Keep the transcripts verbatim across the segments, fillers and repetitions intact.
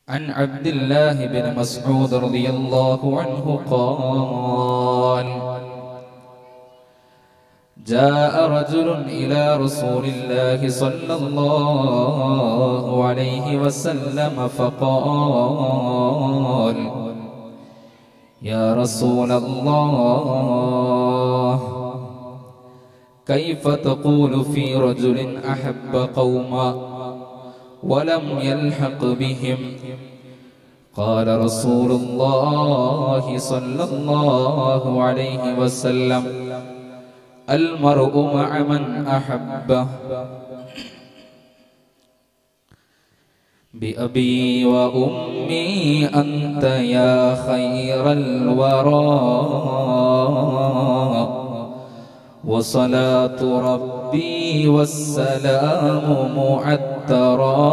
عن عبد الله بن مسعود رضي الله عنه قال جاء رجل إلى رسول الله صلى الله عليه وسلم فقال يا رسول الله كيف تقول في رجل أحب قوما ولم يلحق بهم؟ قال رسول الله صلى الله عليه وسلم المرء مع من أحبه. بأبي وأمي أنت يا خير الورى وصلاة ربي والسلام معترا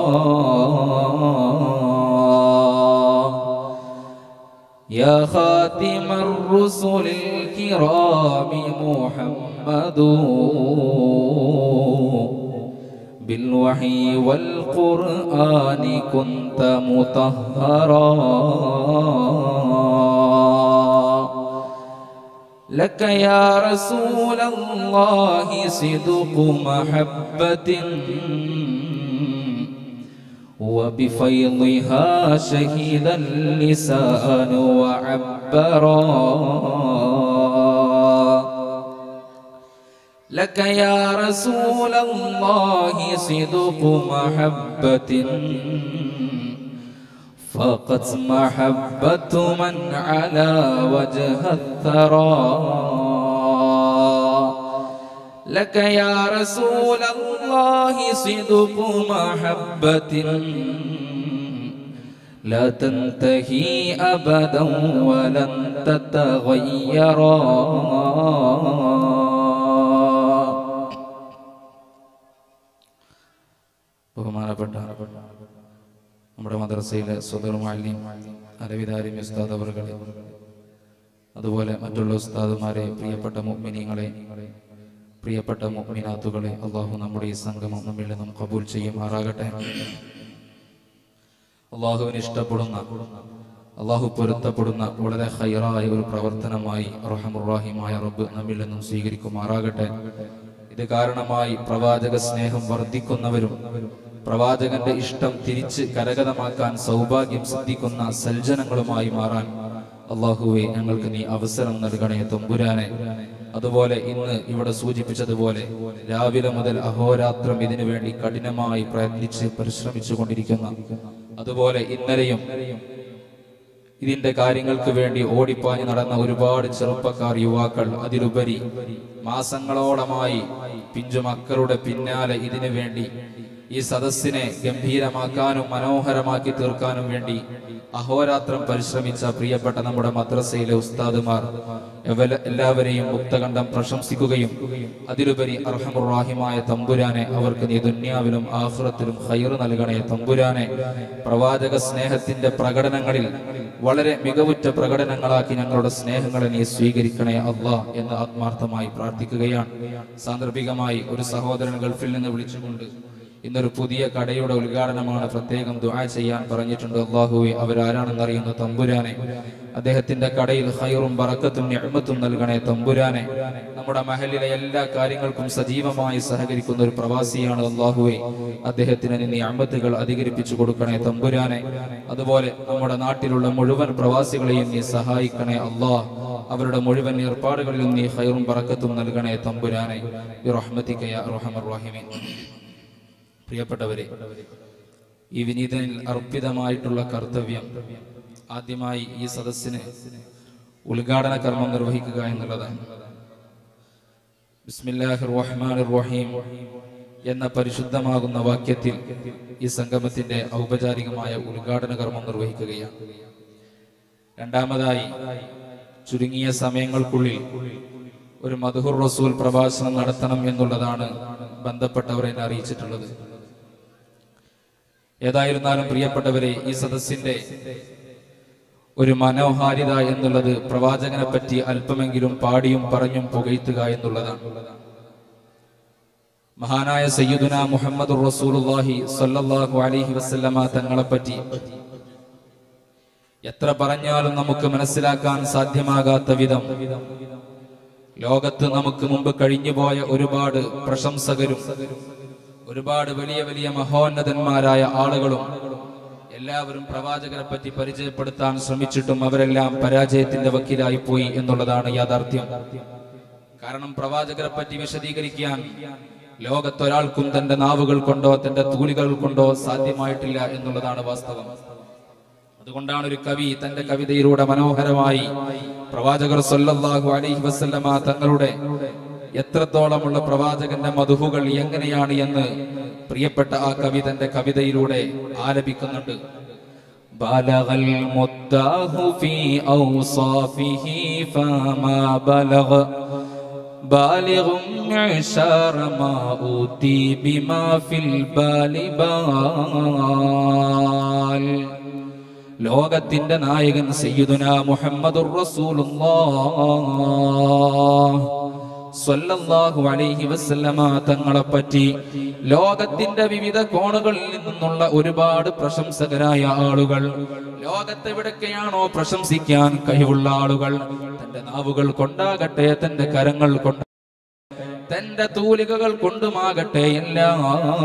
يا خاتم الرسل الكرام محمد بالوحي والقرآن كنت مطهرا لك يا رسول الله صدق محبة وبفيضها شهد اللسان وعبرا لك يا رسول الله صدق محبة فقط محبة من على وجه الثرى لك يا رسول الله صدق محبة لا تنتهي أبدا ولن تتغيرا. ബഹുമാനപ്പെട്ട നമ്മുടെ മദ്രസയിലെ സ്വദർ മുഅല്ലിം അലവിദാരിമി ഉസ്താദ് അവറുകളെ, അതുപോലെ മറ്റുള്ള ഉസ്താദുമാരെ, പ്രിയപ്പെട്ട മുഅ്മിനീങ്ങളെ, പ്രിയപ്പെട്ട മുഅ്മിനാത്തുകളെ, അള്ളാഹു നമ്മുടെ ഈ സംഗമം നമ്മിൽ നിന്നും ഖബൂൽ ചെയ്യുമാറാകട്ടെ. അള്ളാഹുവിന് ഇഷ്ടപ്പെടുന്ന, അള്ളാഹു പൊരുത്തപ്പെടുന്ന വളരെ ഖൈറായ ഒരു പ്രവർത്തനമായി അർഹമുർ റഹീമായ റബ്ബ് നമ്മിൽ നിന്നും സ്വീകരിക്കുമാറാകട്ടെ. ഇത് കാരണമായി പ്രവാചക സ്നേഹം വർദ്ധിക്കുന്നവരും പ്രവാചകന്റെ ഇഷ്ടം തിരിച്ച് കരഗതമാക്കാൻ സൗഭാഗ്യം സിദ്ധിക്കുന്ന സൽജനങ്ങളുമായി മാറാൻ അള്ളാഹുവെ ഞങ്ങൾക്ക് നീ അവസരം നൽകണേ തമ്പുരാനെ. അതുപോലെ ഇന്ന് ഇവിടെ സൂചിപ്പിച്ചതുപോലെ രാവിലെ മുതൽ അഹോരാത്രം ഇതിനു വേണ്ടി കഠിനമായി പ്രയത്നിച്ച് പരിശ്രമിച്ചു കൊണ്ടിരിക്കുന്ന, അതുപോലെ ഇന്നലെയും ഇതിന്റെ കാര്യങ്ങൾക്ക് വേണ്ടി ഓടിപ്പാഞ്ഞ് നടന്ന ഒരുപാട് ചെറുപ്പക്കാർ, യുവാക്കൾ, അതിലുപരി മാസങ്ങളോളമായി പിഞ്ചു മക്കളുടെ പിന്നാലെ ഇതിനു വേണ്ടി ഈ സദസ്സിനെ ഗംഭീരമാക്കാനും മനോഹരമാക്കി തീർക്കാനും വേണ്ടി അഹോരാത്രം പരിശ്രമിച്ച പ്രിയപ്പെട്ട നമ്മുടെ മദ്രസയിലെ ഉസ്താദുമാർ എല്ലാവരെയും മുക്തകണ്ഠം പ്രശംസിക്കുകയും അതിലുപരി അർഹമുർ റഹീമായ തമ്പുരാനെ അവർക്ക് നീ ദുനിയാവിലും ആഖിറത്തിലും ഖൈർ നൽകണേ തമ്പുരാനെ. പ്രവാചക സ്നേഹത്തിന്റെ പ്രകടനങ്ങളിൽ വളരെ മികവുറ്റ പ്രകടനങ്ങളാക്കി ഞങ്ങളുടെ സ്നേഹങ്ങളെ നീ സ്വീകരിക്കണേ അല്ലാഹ് എന്ന് ആത്മാർത്ഥമായി പ്രാർത്ഥിക്കുകയാണ്. സാന്ദർഭികമായി ഒരു സഹോദരൻ ഗൾഫിൽ നിന്ന് വിളിച്ചുകൊണ്ട് ഇന്നൊരു പുതിയ കടയുടെ ഉദ്ഘാടനമാണ്, പ്രത്യേകം ദുആ ചെയ്യാൻ പറഞ്ഞിട്ടുണ്ട്. അല്ലാഹുവേ, അവരാരാണെന്ന് അറിയുന്ന തമ്പുരാനെ, അദ്ദേഹത്തിന്റെ കടയിൽ ഖൈറും ബറക്കത്തും നിഅമത്തും നൽകണേ തമ്പുരാനെ. നമ്മുടെ മഹലിലെ എല്ലാ കാര്യങ്ങൾക്കും സജീവമായി സഹകരിക്കുന്ന ഒരു പ്രവാസിയാണ് അല്ലാഹുവേ, അദ്ദേഹത്തിന് നീ നിഅമത്തുകൾ അധികരിപ്പിച്ചു കൊടുക്കണേ തമ്പുരാനെ. അതുപോലെ നമ്മുടെ നാട്ടിലുള്ള മുഴുവൻ പ്രവാസികളെയും നീ സഹായിക്കണേ അല്ലാഹ്. അവരുടെ മുഴുവൻ ഏർപ്പാടുകളിലും നീ ഖൈറും ബറക്കത്തും നൽകണേ തമ്പുരാനെ. ബിറഹ്മതിക യാ അർഹമർ റഹീമീൻ. പ്രിയപ്പെട്ടവരെ, ഈ വിനീതനിൽ അർപ്പിതമായിട്ടുള്ള കർത്തവ്യം ആദ്യമായി ഈ സദസ്സിന് ഉദ്ഘാടന കർമ്മം നിർവഹിക്കുക എന്നുള്ളതാണ്. ബിസ്മില്ലാഹിർ റഹ്മാനിർ റഹീം എന്ന പരിശുദ്ധമാകുന്ന വാക്യത്തിൽ ഈ സംഗമത്തിന്റെ ഔപചാരികമായ ഉദ്ഘാടന കർമ്മം നിർവഹിക്കുകയാണ്. രണ്ടാമതായി, ചുരുങ്ങിയ സമയങ്ങൾക്കുള്ളിൽ ഒരു മദ്ഹുർ റസൂൽ പ്രഭാഷണം നടത്തണം എന്നുള്ളതാണ് ബന്ധപ്പെട്ടവർ എന്നെ അറിയിച്ചിട്ടുള്ളത്. ഏതായിരുന്നാലും പ്രിയപ്പെട്ടവരെ, ഈ സദസ്സിന്റെ ഒരു മനോഹാരിത എന്നുള്ളത് പ്രവാചകനെ പറ്റി അല്പമെങ്കിലും പാടിയും പറഞ്ഞും പുകഴ്ത്തുക എന്നുള്ളതാണ്. മഹാനായ സയ്യിദുനാ മുഹമ്മദുർ റസൂലുള്ളാഹി സ്വല്ലല്ലാഹു അലൈഹി വസല്ലമ തങ്ങളെ പറ്റി എത്ര പറഞ്ഞാലും നമുക്ക് മനസ്സിലാക്കാൻ സാധ്യമാകാത്ത വിധം ലോകത്ത് നമുക്ക് മുമ്പ് കഴിഞ്ഞുപോയ ഒരുപാട് പ്രശംസകരും ഒരുപാട് വലിയ വലിയ മഹോന്നതന്മാരായ ആളുകളും എല്ലാവരും പ്രവാചകരെ പറ്റി പരിചയപ്പെടുത്താൻ ശ്രമിച്ചിട്ടും അവരെല്ലാം പരാജയത്തിന്റെ വക്കീലായി പോയി എന്നുള്ളതാണ് യാഥാർത്ഥ്യം. കാരണം പ്രവാചകരെ പറ്റി വിശദീകരിക്കാൻ ലോകത്തൊരാൾക്കും തന്റെ നാവുകൾ കൊണ്ടോ തന്റെ തൂലികൾ കൊണ്ടോ സാധ്യമായിട്ടില്ല എന്നുള്ളതാണ് വാസ്തവം. അതുകൊണ്ടാണ് ഒരു കവി തന്റെ കവിതയിലൂടെ മനോഹരമായി പ്രവാചകർ സല്ലല്ലാഹു അലൈഹി വസല്ലമ തങ്ങളുടെ എത്രത്തോളമുള്ള പ്രവാചകന്റെ മധുഹുകൾ എങ്ങനെയാണ് എന്ന് പ്രിയപ്പെട്ട ആ കവി തന്റെ കവിതയിലൂടെ ആലപിക്കുന്നുണ്ട്. ബലഗൽ മുദ്ദാഹു ഫീ ഔസാഫിഹി ഫമാ ബലഗ ബാലിഗും ഇശാറ മാ ഊതി ബിമാ ഫിൽ ബാലി ബാൽ. ലോകത്തിന്റെ നായകൻ സയ്യിദുനാ മുഹമ്മദുർ റസൂലുള്ളാഹ് സ്വല്ലല്ലാഹു അലൈഹി വസല്ലമ തങ്ങളെ പറ്റി ലോകത്തിന്റെ വിവിധ കോണുകളിൽ നിന്നുള്ള ഒരുപാട് പ്രശംസകരായ ആളുകൾ, ലോകത്തെവിടൊക്കെയാണോ പ്രശംസിക്കാൻ കഴിവുള്ള ആളുകൾ, തന്റെ നാവുകൾ കൊണ്ടാകട്ടെ തന്റെ കരങ്ങൾ കൊണ്ട് തന്റെ തൂലികകൾ കൊണ്ടുമാകട്ടെ എല്ലാം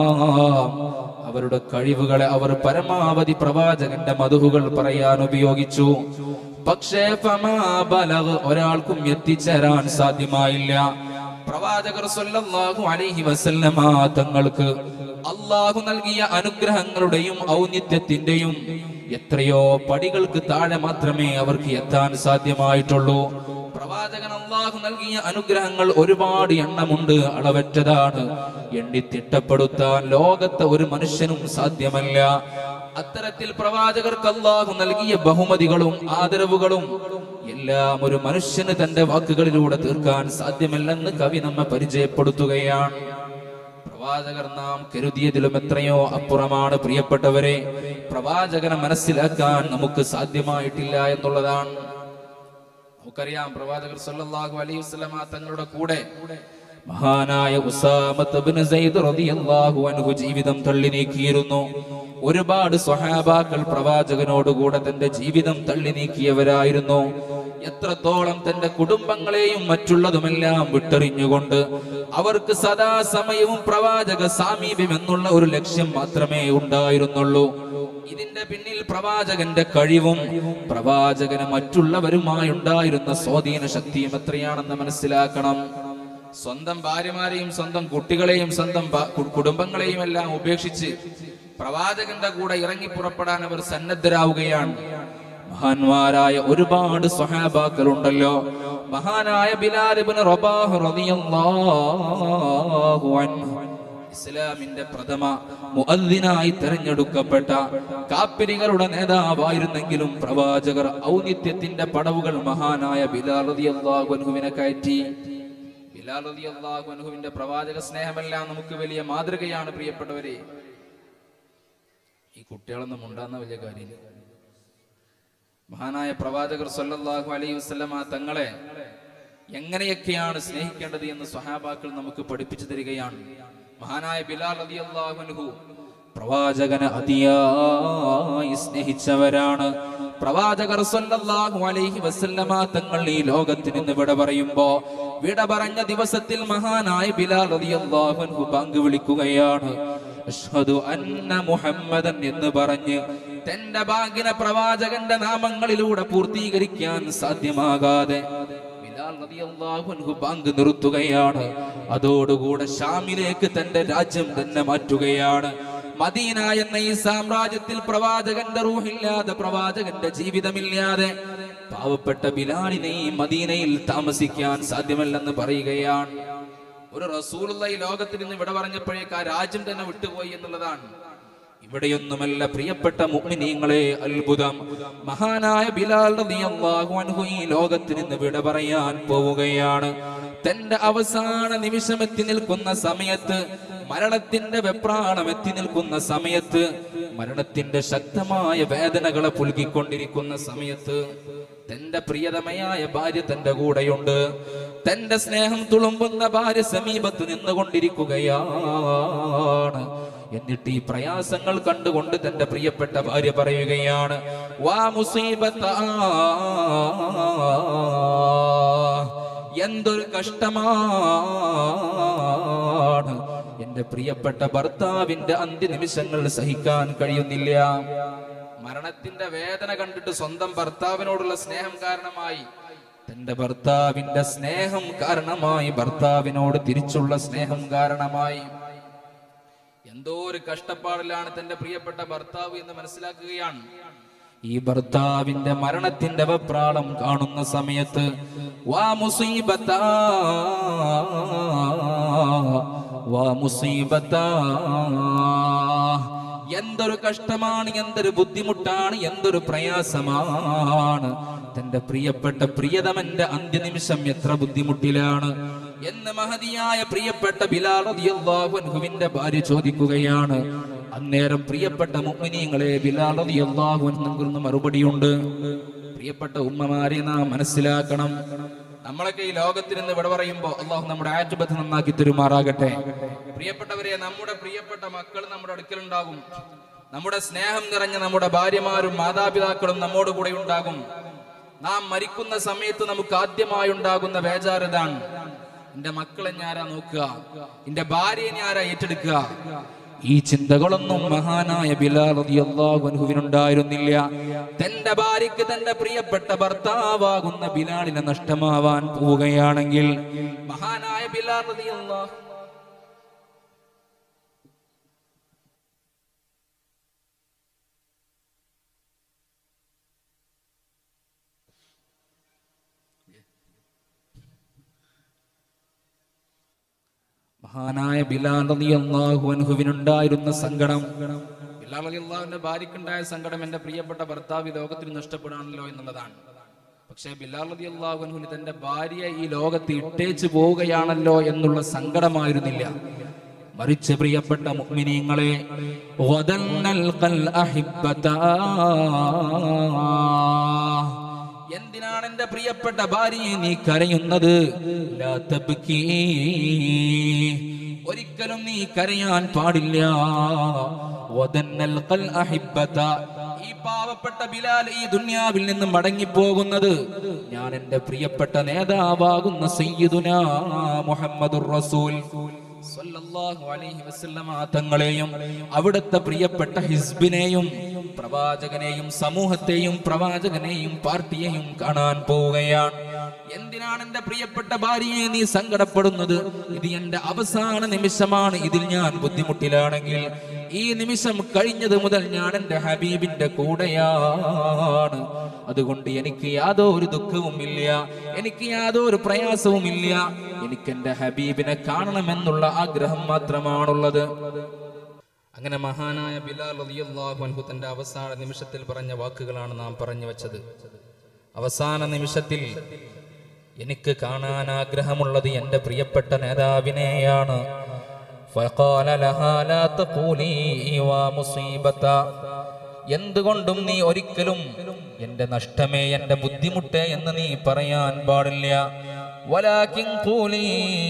അവരുടെ കഴിവുകളെ അവർ പരമാവധി പ്രവാചകന്റെ മധുഹുകൾ പറയാൻ ഉപയോഗിച്ചു. പക്ഷേ ഒരാൾക്കും എത്തിച്ചേരാൻ സാധ്യമായില്ല. പ്രവാചകർ സല്ലല്ലാഹു അലൈഹി വസല്ലമ തങ്ങൾക്ക് അല്ലാഹു നൽകിയ അനുഗ്രഹങ്ങളുടെയും ഔന്നിത്യത്തിന്റെയും എത്രയോ പടികൾക്ക് താഴെ മാത്രമേ അവർക്ക് എത്താൻ സാധ്യമായിട്ടുള്ളൂ. പ്രവാചകൻ അല്ലാഹു നൽകിയ അനുഗ്രഹങ്ങൾ ഒരുപാട് എണ്ണമുണ്ട്, അളവറ്റതാണ്. എണ്ണി തിട്ടപ്പെടുത്താൻ ലോകത്തെ ഒരു മനുഷ്യനും സാധ്യമല്ല. അത്തരത്തിൽ പ്രവാചകർക്ക് അല്ലാഹു നൽകിയ ബഹുമതികളും ആദരവുകളും എല്ലാം ഒരു മനുഷ്യന് തന്റെ വാക്കുകളിലൂടെ തീർക്കാൻ സാധ്യമല്ലെന്ന് കവി നമ്മെ പരിചയപ്പെടുത്തുകയാണ്. പ്രവാചകർ നാം കരുതിയതിലും എത്രയോ അപ്പുറമാണ്. പ്രിയപ്പെട്ടവരെ, പ്രവാചകനെ മനസ്സിലാക്കാൻ നമുക്ക് സാധ്യമായിട്ടില്ല എന്നുള്ളതാണ്. നമുക്കറിയാം, പ്രവാചകർ സല്ലല്ലാഹു അലൈഹി വസല്ലമ തങ്ങളുടെ കൂടെ മഹാനായ ഉസാമത്ത് ഇബ്നു സൈദ് റളിയല്ലാഹു അൻഹു ജീവിതം തള്ളി നീക്കിയിരുന്നു. ഒരുപാട് സ്വഹാബാക്കൾ പ്രവാചകനോടുകൂടെ തന്റെ ജീവിതം തള്ളി നീക്കിയവരായിരുന്നു. എത്രത്തോളം തന്റെ കുടുംബങ്ങളെയും മറ്റുള്ളതുമെല്ലാം വിട്ടെറിഞ്ഞുകൊണ്ട് അവർക്ക് സദാസമയവും പ്രവാചക സാമീപ്യം എന്നുള്ള ഒരു ലക്ഷ്യം മാത്രമേ ഉണ്ടായിരുന്നുള്ളൂ. ഇതിന്റെ പിന്നിൽ പ്രവാചകന്റെ കഴിവും പ്രവാചകന് മറ്റുള്ളവരുമായി ഉണ്ടായിരുന്ന സ്വാധീന ശക്തിയും എത്രയാണെന്ന് മനസ്സിലാക്കണം. സ്വന്തം ഭാര്യമാരെയും സ്വന്തം കുട്ടികളെയും സ്വന്തം കുടുംബങ്ങളെയും എല്ലാം ഉപേക്ഷിച്ച് പ്രവാചകന്റെ കൂടെ ഇറങ്ങി പുറപ്പെടാൻ അവർ സന്നദ്ധരാവുകയാണ്. മഹാന്മാരായ ഒരുപാട് സ്വഹാബാക്കൾ ഉണ്ടല്ലോ. മഹാനായ ബിലാൽ ഇബ്നു റബാഹ് റളിയല്ലാഹു അൻഹു ഇസ്ലാമിന്റെ പ്രഥമ മുഅദ്ദിനായി തെരഞ്ഞെടുക്കപ്പെട്ട കാഫിറുകളുടെ നേതാവായിരുന്നെങ്കിലും പ്രവാചകർ ഔന്നിത്യത്തിന്റെ പടവുകൾ മഹാനായ ബിലാൽ റളിയല്ലാഹു അൻഹുവിനെ കയറ്റി. ബിലാൽ റളിയല്ലാഹു അൻഹുവിന്റെ പ്രവാചക സ്നേഹമെല്ലാം നമുക്ക് വലിയ മാതൃകയാണ്. പ്രിയപ്പെട്ടവരെ, ഈ കുട്ടികളൊന്നും ഉണ്ടാകുന്ന വലിയ കാര്യമില്ല. മഹാനായ പ്രവാചകർ സല്ലല്ലാഹു അലൈഹി വസല്ലമ തങ്ങളെ എങ്ങനെയൊക്കെയാണ് സ്നേഹിക്കേണ്ടത് എന്ന് സ്വഹാബാക്കൾ നമുക്ക് പഠിപ്പിച്ചു തരികയാണ്. മഹാനായ ബിലാൽ റളിയല്ലാഹു അൻഹു പ്രവാചകനെ അതിയായി സ്നേഹിച്ചവരാണ്. പ്രവാചകർ സല്ലല്ലാഹു അലൈഹി വസല്ലമ തങ്ങൾ ഈ ലോകത്തിൽ നിന്ന് വിട പറയുമ്പോ വിട പറഞ്ഞ ദിവസത്തിൽ മഹാനായ ബിലാൽ റളിയല്ലാഹു അൻഹു ബാങ്ക് വിളിക്കുകയാണ്. അഷ്ഹദു അന്ന മുഹമ്മദൻ എന്ന് പറഞ്ഞ് തന്റെ ബാങ്കിനെ പ്രവാചകന്റെ നാമങ്ങളിലൂടെ പൂർത്തീകരിക്കാൻ സാധ്യമാകാതെ ബിലാൽ റളിയല്ലാഹു അൻഹു ബാങ്ക് നിർത്തുകയാണ്. അതോടുകൂടെ ഷാമിലേക്ക് തന്റെ രാജ്യം തന്നെ മാറ്റുകയാണ്. മദീന എന്ന ഈ സാമ്രാജ്യത്തിൽ പ്രവാചകന്റെ റൂഹില്ലാതെ പ്രവാചകന്റെ ജീവിതമില്ലാതെ പാവപ്പെട്ട ബിലാലിനെ ഈ മദീനയിൽ താമസിക്കാൻ സാധ്യമല്ലെന്ന് പറയുകയാണ്. ഒരു റസൂലുള്ള ഈ ലോകത്തിൽ നിന്ന് ഇവിടെ പറഞ്ഞപ്പോഴേക്ക് ആ രാജ്യം തന്നെ വിട്ടുപോയി എന്നുള്ളതാണ്. ഇവിടെയൊന്നുമല്ല പ്രിയപ്പെട്ട മുഅ്മിനീങ്ങളെ അത്ഭുതം. മഹാനായ ബിലാൽ റളിയല്ലാഹു അൻഹു ഈ ലോകത്തിൽ നിന്ന് വിട പറയാൻ പോവുകയാണ്. തന്റെ അവസാന നിമിഷം എത്തി നിൽക്കുന്ന സമയത്ത്, മരണത്തിന്റെ വെപ്രാളം എത്തി നിൽക്കുന്ന സമയത്ത്, മരണത്തിന്റെ ശക്തമായ വേദനകളെ പുൽകിക്കൊണ്ടിരിക്കുന്ന സമയത്ത് തന്റെ പ്രിയതമയായ ഭാര്യ തന്റെ കൂടെയുണ്ട്. തന്റെ സ്നേഹം തുളുമ്പുന്ന ഭാര്യ സമീപത്ത് നിന്നുകൊണ്ടിരിക്കുകയാണ്. എന്നിട്ട് ഈ പ്രയാസങ്ങൾ കണ്ടുകൊണ്ട് തന്റെ പ്രിയപ്പെട്ട ഭാര്യ പറയുകയാണ്, വാ മുസീബത്താ, എന്തൊരു കഷ്ടമാണ്, എന്റെ പ്രിയപ്പെട്ട ഭർത്താവിന്റെ അന്ത്യനിമിഷങ്ങൾ സഹിക്കാൻ കഴിയുന്നില്ല. മരണത്തിന്റെ വേദന കണ്ടിട്ട് സ്വന്തം ഭർത്താവിനോടുള്ള സ്നേഹം കാരണമായി, തന്റെ ഭർത്താവിന്റെ സ്നേഹം കാരണമായി, ഭർത്താവിനോട് തിരിച്ചുള്ള സ്നേഹം കാരണമായി എന്തോ ഒരു കഷ്ടപ്പാടിലാണ് തന്റെ പ്രിയപ്പെട്ട ഭർത്താവ് എന്ന് മനസ്സിലാക്കുകയാണ്. ഈ ഭർത്താവിന്റെ മരണത്തിന്റെ വെപ്രാളം കാണുന്ന സമയത്ത് വാ മുസീബത്താ, വാ മുസീബത്താ, എന്തൊരു കഷ്ടമാണ്, എന്തൊരു ബുദ്ധിമുട്ടാണ്, എന്തൊരു പ്രയാസമാണ്, തന്റെ പ്രിയപ്പെട്ട പ്രിയതമന്റെ അന്ത്യനിമിഷം എത്ര ബുദ്ധിമുട്ടിലാണ് എന്ന് മഹതിയായ പ്രിയപ്പെട്ട ബിലാൽ റളിയല്ലാഹു അൻഹുവിന്റെ ഭാര്യ ചോദിക്കുകയാണ്. അന്നേരം പ്രിയപ്പെട്ട മുഅ്മിനീങ്ങളെ, ബിലാൽ റളിയല്ലാഹു അൻഹുവിന് മറുപടിയുണ്ട്. പ്രിയപ്പെട്ട ഉമ്മമാരെ, നാം മനസ്സിലാക്കണം, നമ്മളൊക്കെ ഈ ലോകത്തിൽ നിന്ന് ഇവിടെ പറയുമ്പോൾ അള്ളാഹു നമ്മുടെ ആജിബത്ത് നന്നാക്കി തരുമാറാകട്ടെ. പ്രിയപ്പെട്ടവരെ, നമ്മുടെ പ്രിയപ്പെട്ട മക്കൾ നമ്മുടെ അടുക്കലുണ്ടാകും, നമ്മുടെ സ്നേഹം നിറഞ്ഞ നമ്മുടെ ഭാര്യമാരും മാതാപിതാക്കളും നമ്മോട് കൂടെ ഉണ്ടാകും. നാം മരിക്കുന്ന സമയത്ത് നമുക്ക് ആദ്യമായി ഉണ്ടാകുന്ന ബേജാറിതാണ്, എന്റെ മക്കളെ ഞാരാ നോക്കുക, എന്റെ ഭാര്യയെ ഞാരാ ഏറ്റെടുക്കുക. ഈ ചിന്തകളൊന്നും മഹാനായ ബിലാൽ റളിയല്ലാഹു അൻഹുവിനുണ്ടായിരുന്നില്ല. തന്റെ ഭാര്യയ്ക്ക് തന്റെ പ്രിയപ്പെട്ട ഭർത്താവാകുന്ന ബിലാലിനെ നഷ്ടമാവാൻ പോവുകയാണെങ്കിൽ മഹാനായ ബിലാൽ റളിയല്ലാഹു മഹാനായ ബിലാൽ റളിയല്ലാഹു അൻഹുവിനുണ്ടായിരുന്ന സങ്കടം, ബിലാൽ റളിയല്ലാഹുവിന്റെ ഭാര്യയ്ക്കുണ്ടായ സങ്കടം എന്റെ പ്രിയപ്പെട്ട ഭർത്താവ് ലോകത്തിൽ നഷ്ടപ്പെടാണല്ലോ എന്നുള്ളതാണ്. പക്ഷേ ബിലാൽ റളിയല്ലാഹു അൻഹുവിന് തന്റെ ഭാര്യ ഈ ലോകത്ത് ഇട്ടേച്ചു പോവുകയാണല്ലോ എന്നുള്ള സങ്കടമായിരുന്നില്ല. മറിച്ച് പ്രിയപ്പെട്ട മുഅ്മിനീങ്ങളെ, എന്തിനാണ് എന്റെ പ്രിയപ്പെട്ട ഭാര്യയെ നീ കരയുന്നത്? ലാ തബ്കീ, ഒരിക്കലും നീ കരയാൻ പാടില്ല. ഈ പാവപ്പെട്ട ബിലാൽ ഈ ദുനിയാവിൽ നിന്ന് മടങ്ങിപ്പോകുന്നത് ഞാൻ എന്റെ പ്രിയപ്പെട്ട നേതാവാകുന്ന സയ്യിദുനാ മുഹമ്മദുർ റസൂൽ സല്ലല്ലാഹു അലൈഹി വസല്ലമ തങ്ങളെയും അവിടുത്തെ പ്രിയപ്പെട്ട ഹിസ്ബിനെയും പ്രവാചകനെയും സമൂഹത്തെയും പ്രവാചകനെയും പാർട്ടിയെയും കാണാൻ പോവുകയാണ്. എന്തിനാണ് എന്റെ പ്രിയപ്പെട്ട ഭാര്യയെ നീ സങ്കടപ്പെടുന്നത്? ഇത് എന്റെ അവസാന നിമിഷമാണ്. ഇതിൽ ഞാൻ ബുദ്ധിമുട്ടിലാണെങ്കിൽ ഈ നിമിഷം കഴിഞ്ഞത് മുതൽ ഞാൻ എന്റെ ഹബീബിന്റെ കൂടെയാണ്. അതുകൊണ്ട് എനിക്ക് യാതൊരു ദുഃഖവും ഇല്ല, എനിക്ക് യാതൊരു പ്രയാസവും ഇല്ല. എനിക്ക് എന്റെ ഹബീബിനെ കാണണമെന്നുള്ള ആഗ്രഹം മാത്രമാണുള്ളത്. അങ്ങനെ മഹാനായ ബിലാൽ റളിയല്ലാഹു അൻഹു തന്റെ അവസാന നിമിഷത്തിൽ പറഞ്ഞ വാക്കുകളാണ് നാം പറഞ്ഞു വെച്ചത്. അവസാന നിമിഷത്തിൽ എനിക്ക് കാണാൻ ആഗ്രഹമുള്ളത് എന്റെ പ്രിയപ്പെട്ട നേതാവിനെയാണ്. ഫഖാല ലഹാ ലാ തഖൂലി വാ മുസീബത, എന്തുകൊണ്ടും നീ ഒരിക്കലും എന്റെ നഷ്ടമേ, എന്റെ ബുദ്ധിമുട്ടേ എന്ന് നീ പറയാൻ പാടില്ല. വലാകിൻ ഖൂലി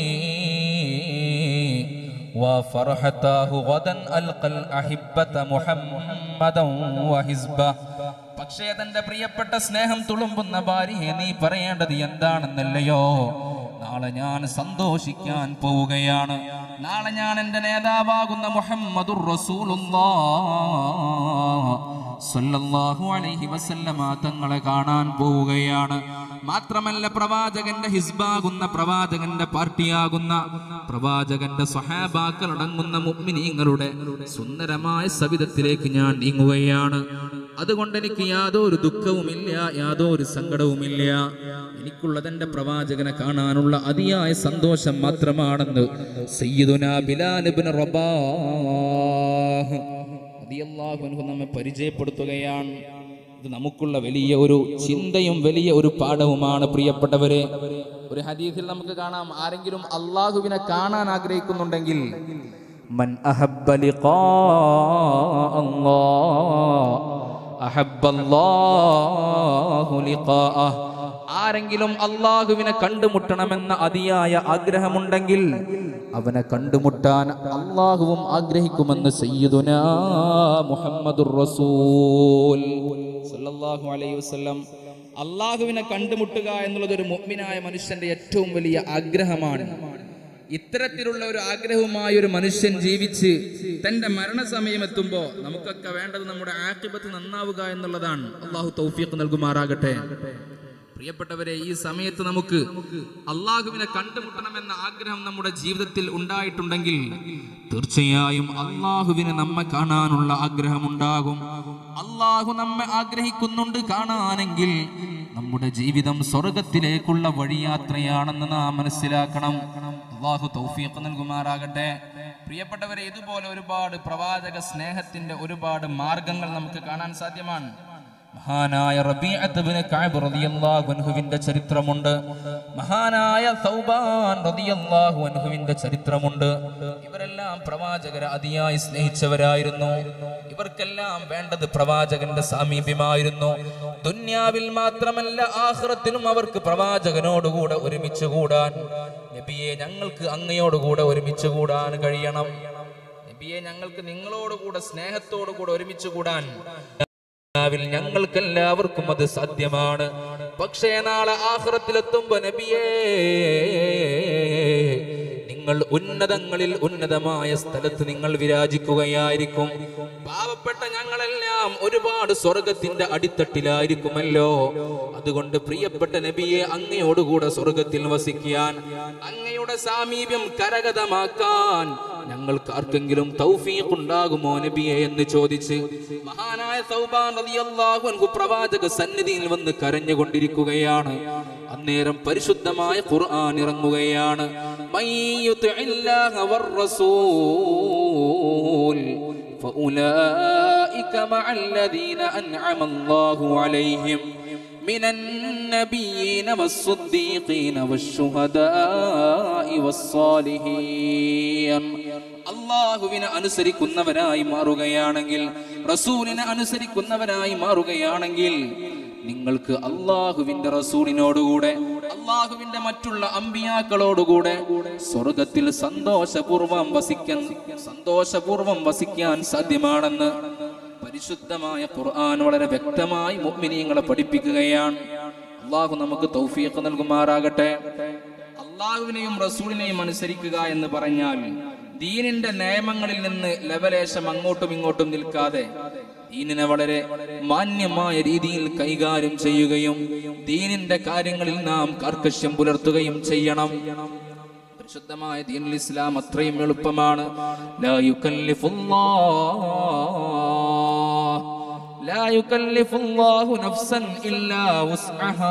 വാ ഫർഹതാഹു ഗദൻ അൽഖൽ അഹിബ്ബത മുഹമ്മദൻ വഹിസ്ബ. പക്ഷേ തന്റെ പ്രിയപ്പെട്ട സ്നേഹം തുളുമ്പുന്ന ഭാര്യയെ നീ പറയേണ്ടത് എന്താണെന്നല്ലയോ? നാളെ ഞാൻ സന്തോഷിക്കാൻ പോവുകയാണ്. നാളെ ഞാൻ എന്റെ നേതാവാകുന്ന മുഹമ്മദുർ റസൂലുള്ളാഹ് സല്ലല്ലാഹു അലൈഹി വസല്ലമ തങ്ങളെ കാണാൻ പോവുകയാണ്. മാത്രമല്ല, പ്രവാചകന്റെ ഹിസ്ബാകുന്ന, പ്രവാചകന്റെ പാർട്ടിയാകുന്ന, പ്രവാചകന്റെ സ്വഹാബാക്കൾ അടങ്ങുന്ന മുഅ്മിനീങ്ങളുടെ സുന്ദരമായ സവിധത്തിലേക്ക് ഞാൻ നീങ്ങുകയാണ്. അതുകൊണ്ട് എനിക്ക് യാതൊരു ദുഃഖവുമില്ല, യാതൊരു സങ്കടവുമില്ല. എനിക്കുള്ളത് എന്റെ പ്രവാചകനെ കാണാനുള്ള അതിയായ സന്തോഷം മാത്രമാണെന്ന് സയ്യിദുനാ ബിലാൽ ഇബ്നു റബാഹ് റളിയല്ലാഹു അൻഹു നമ്മെ പരിചയപ്പെടുത്തുകയാണ്. ഇത് നമുക്കുള്ള വലിയ ഒരു ചിന്തയും വലിയ ഒരു പാഠവുമാണ് പ്രിയപ്പെട്ടവരെ. ഒരു ഹദീസിൽ നമുക്ക് കാണാം, ആരെങ്കിലും അല്ലാഹുവിനെ കാണാൻ ആഗ്രഹിക്കുന്നുണ്ടെങ്കിൽ മൻ അഹബ്ബ ലിഖാ അല്ലാഹ് അഹബ്ബല്ലാഹു ലിഖാഅഹ്, ആരെങ്കിലും അള്ളാഹുവിനെ കണ്ടുമുട്ടണമെന്ന അതിയായ ആഗ്രഹമുണ്ടെങ്കിൽ അവനെ കണ്ടുമുട്ടാൻ അള്ളാഹുവും ആഗ്രഹിക്കുമെന്ന് സയ്യിദുനാ മുഹമ്മദുർ റസൂൽ സല്ലല്ലാഹു അലൈഹി വസല്ലം. അള്ളാഹുവിനെ കണ്ടുമുട്ടുക എന്നുള്ളത് ഒരു മുഅ്മിനായ മനുഷ്യന്റെ ഏറ്റവും വലിയ ആഗ്രഹമാണ്. ഇത്തരത്തിലുള്ള ഒരു ആഗ്രഹവുമായി ഒരു മനുഷ്യൻ ജീവിച്ച് തന്റെ മരണസമയം എത്തുമ്പോൾ നമുക്കൊക്കെ വേണ്ടത് നമ്മുടെ ആഖിബത്ത് നന്നാവുക എന്നുള്ളതാണ്. അള്ളാഹു തൗഫീഖ് നൽകുമാറാകട്ടെ. പ്രിയപ്പെട്ടവരെ, ഈ സമയത്ത് നമുക്ക് അള്ളാഹുവിനെ കണ്ടുമുട്ടണമെന്ന ആഗ്രഹം നമ്മുടെ ജീവിതത്തിൽ ഉണ്ടായിട്ടുണ്ടെങ്കിൽ തീർച്ചയായും അള്ളാഹുവിനെ നമ്മെ കാണാനുള്ള ആഗ്രഹമുണ്ടാകും. അള്ളാഹു നമ്മെ ആഗ്രഹിക്കുന്നുണ്ട് കാണാനെങ്കിൽ നമ്മുടെ ജീവിതം സ്വർഗത്തിലേക്കുള്ള വഴിയാത്രയാണെന്ന് നാം മനസ്സിലാക്കണം. അള്ളാഹു തൗഫീഖ് നൽകുമാറാകട്ടെ. പ്രിയപ്പെട്ടവരെ, ഇതുപോലെ ഒരുപാട് പ്രവാചക സ്നേഹത്തിന്റെ ഒരുപാട് മാർഗങ്ങൾ നമുക്ക് കാണാൻ സാധ്യമാണ്. മഹാനായ റബീഅത്ത് ഇബ്നു കഅബ് റളിയല്ലാഹു അൻഹുവിന്റെ ചരിത്രമുണ്ട്. മഹാനായ സൗബാൻ റളിയല്ലാഹു അൻഹുവിന്റെ ചരിത്രമുണ്ട്. ഇവരെല്ലാം പ്രവാചകരെ അതിയായി സ്നേഹിച്ചവരായിരുന്നു. ഇവർക്കെല്ലാം വേണ്ടത് പ്രവാചകന്റെ സാമീപ്യമായിരുന്നു. ദുനിയാവിൽ മാത്രമല്ല ആഖിറത്തിലും അവർക്ക് പ്രവാചകനോടുകൂടെ ഒരുമിച്ച് കൂടാൻ, നബിയെ ഞങ്ങൾക്ക് അങ്ങയോടുകൂടെ ഒരുമിച്ച് കൂടാൻ കഴിയണം, നബിയെ ഞങ്ങൾക്ക് നിങ്ങളോടുകൂടെ സ്നേഹത്തോടുകൂടെ ഒരുമിച്ച് കൂടാൻ ഞങ്ങൾക്കെല്ലാവർക്കും അത് സാധ്യമാണ്. പക്ഷേ നാളെ ആഖിറത്തിലെത്തുമ്പോ നബിയേ നിങ്ങൾ ഉന്നതങ്ങളിൽ ഉന്നതമായ സ്ഥലത്ത് നിങ്ങൾ വിരാജിക്കുകയായിരിക്കും. പാവപ്പെട്ട ഞങ്ങളെല്ലാം ഒരുപാട് സ്വർഗത്തിന്റെ അടിത്തട്ടിലായിരിക്കുമല്ലോ. അതുകൊണ്ട് പ്രിയപ്പെട്ട നബിയെ അങ്ങയോടുകൂടെ സ്വർഗത്തിൽ വസിക്കാൻ, അങ്ങയുടെ സാമീപ്യം കരഗതമാക്കാൻ ഞങ്ങൾക്ക് ആർക്കെങ്കിലും തൗഫീഖ് ഉണ്ടാകുമോ നബിയെ എന്ന് ചോദിച്ച് മഹാനായ സൗബാൻ റളിയല്ലാഹു അൻഹു പ്രവാചക സന്നിധിയിൽ വന്ന് കരഞ്ഞുകൊണ്ടിരിക്കുകയാണ്. അന്നേരം പരിശുദ്ധമായ ഖുർആൻ ഇറങ്ങുകയാണ്. മയ്യുതിഇല്ലാഹ വർ-റസൂൽ ഫഉലൈക മഅല്ലദീന അൻഅമ അല്ലാഹു അലൈഹിം മിനൻ നബിയ്യീന വസ്സുദ്ദീഖീന വശുഹദാഇ വസ്സാലിഹീൻ. അല്ലാഹുവിനെ അനുസരിക്കുന്നവരായി മാറുകയാണെങ്കിൽ, റസൂലിനെ അനുസരിക്കുന്നവരായി മാറുകയാണെങ്കിൽ നിങ്ങൾക്ക് അല്ലാഹുവിന്റെ റസൂലിനോടുകൂടെ, അല്ലാഹുവിന്റെ മറ്റുള്ള അമ്പിയാക്കളോടുകൂടെ സ്വർഗത്തിൽ സന്തോഷപൂർവം വസിക്കാൻ സന്തോഷപൂർവം വസിക്കാൻ സാധ്യമാണെന്ന് പരിശുദ്ധമായ ഖുർആൻ വളരെ വ്യക്തമായി മുഅ്മിനീങ്ങളെ പഠിപ്പിക്കുകയാണ്. അല്ലാഹു നമുക്ക് തൗഫീഖ് നൽകുമാറാകട്ടെ. അല്ലാഹുവിനെയും റസൂലിനെയും അനുസരിക്കുക എന്ന് പറഞ്ഞാൽ ദീനിന്റെ നിയമങ്ങളിൽ നിന്ന് ലവലേശം അങ്ങോട്ടും ഇങ്ങോട്ടും നിൽക്കാതെ ദീനിനെ വളരെ മാന്യമായ രീതിയിൽ കൈകാര്യം ചെയ്യുകയും ദീനിന്റെ കാര്യങ്ങളിൽ നാം കാർക്കശ്യം പുലർത്തുകയും ചെയ്യണം. പരിശുദ്ധമായ ദീനുൽ ഇസ്ലാം അത്രയും എളുപ്പമാണ്. ലാ യുകല്ലിഫുല്ലാഹ് ലാ യുകല്ലിഫുല്ലാഹു നഫ്സൻ ഇല്ലാ വസ്അഹാ.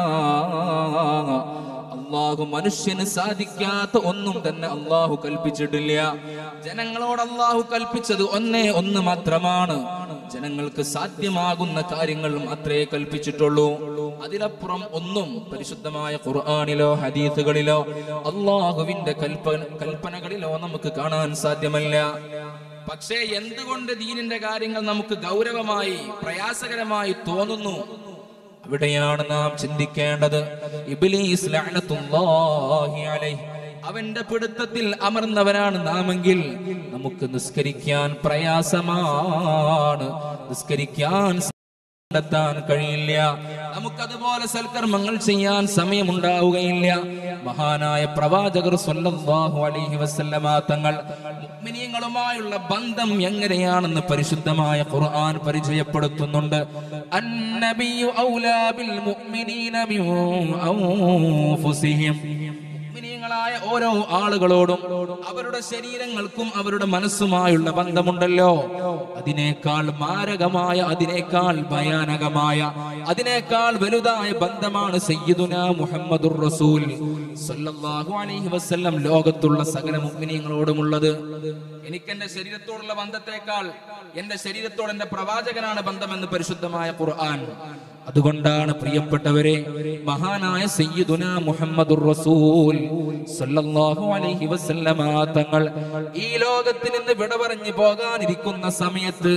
അല്ലാഹു മനുഷ്യന് സാധിക്കാത്ത ഒന്നും തന്നെ അല്ലാഹു കൽപ്പിച്ചിട്ടില്ല. ജനങ്ങളോട് അല്ലാഹു കൽപ്പിച്ചത് ഒന്നേ ഒന്ന് മാത്രമാണ്. ജനങ്ങൾക്ക് സാധ്യമാകുന്ന കാര്യങ്ങൾ മാത്രമേ കൽപ്പിച്ചിട്ടുള്ളൂ. അതിലപ്പുറം ഒന്നും പരിശുദ്ധമായ ഖുർആനിലോ ഹദീസുകളിലോ അല്ലാഹുവിന്റെ കൽപ്പന കൽപ്പനകളിലോ നമുക്ക് കാണാൻ സാധ്യമല്ല. പക്ഷേ എന്തുകൊണ്ട് ദീനിന്റെ കാര്യങ്ങൾ നമുക്ക് ഗൗരവമായി പ്രയാസകരമായി തോന്നുന്നു? അവിടെയാണ് നാം ചിന്തിക്കേണ്ടത്. ഇബ്ലീസ് ലഅനത്തുല്ലാഹി അലൈഹി അവന്റെ പിടുത്തത്തിൽ അമർന്നവനാണ് നാമെങ്കിൽ നമുക്ക് നിസ്കരിക്കാൻ പ്രയാസമാണ്, നിസ്കരിക്കാൻ ത്താൻ കഴിയില്ല, നമുക്കതുപോലെ സൽക്കർമ്മങ്ങൾ ചെയ്യാൻ സമയമുണ്ടാവുകയില്ല. മഹാനായ പ്രവാചകർ സ്വല്ലല്ലാഹു അലൈഹി വസല്ലമ തങ്ങൾ മുഅ്മിനീങ്ങളുമായുള്ള ബന്ധം എങ്ങനെയാണെന്ന് പരിശുദ്ധമായ ഖുർആൻ പരിചയപ്പെടുത്തുന്നുണ്ട്. അന്നബിയു ഔലാ ബിൽ മുഅ്മിനീന മിൻ അൻഫുസിഹിം. മുഅ്മിനീങ്ങളായ ഓരോ ആളുകളോടും അവരുടെ ശരീരങ്ങൾക്കും അവരുടെ മനസ്സുമായുള്ള ബന്ധമുണ്ടല്ലോ, അതിനേക്കാൾ മാരകമായ, അതിനേക്കാൾ ഭയാനകമായ, അതിനേക്കാൾ വലുതായ ബന്ധമാണ് സയ്യിദുനാ മുഹമ്മദുർ റസൂൽ സ്വല്ലല്ലാഹു അലൈഹി വസല്ലം ലോകത്തുള്ള സകല മുഅ്മിനീങ്ങളോടുമുള്ളത്. എനിക്ക് എന്റെ ശരീരത്തോടുള്ള ബന്ധത്തെക്കാൾ എന്റെ ശരീരത്തോട് എന്റെ പ്രവാചകനാണ് ബന്ധമെന്ന് പരിശുദ്ധമായ ഖുർആൻ. അതുകൊണ്ടാണ് പ്രിയപ്പെട്ടവരെ, മഹാനായ സയ്യിദുനാ മുഹമ്മദുർ റസൂൽ സ്വല്ലല്ലാഹു അലൈഹി വസല്ലമ തങ്ങൾ ഈ ലോകത്തിൽ നിന്ന് വിട പറഞ്ഞു പോകാനിരിക്കുന്ന സമയത്ത്